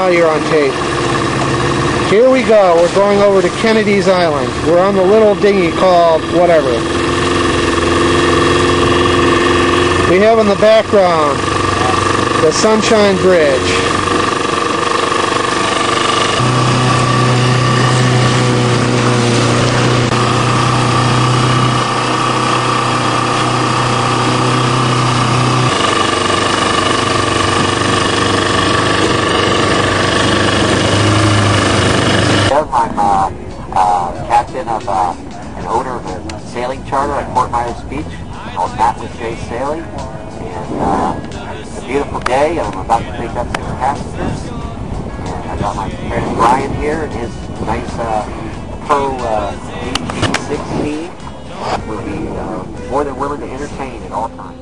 You're on tape. Here we go. We're going over to Kennedy's Island. We're on the little dinghy called whatever. We have in the background the Sunshine Bridge. I'm captain of an owner of a sailing charter at Fort Myers Beach called Matt with Jay Sailing, and it's a beautiful day. I'm about to pick up 6 passengers, and I got my friend Brian here and his nice Pro DT60 will be more than willing to entertain at all times.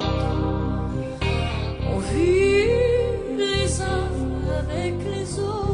On vit les uns avec les autres.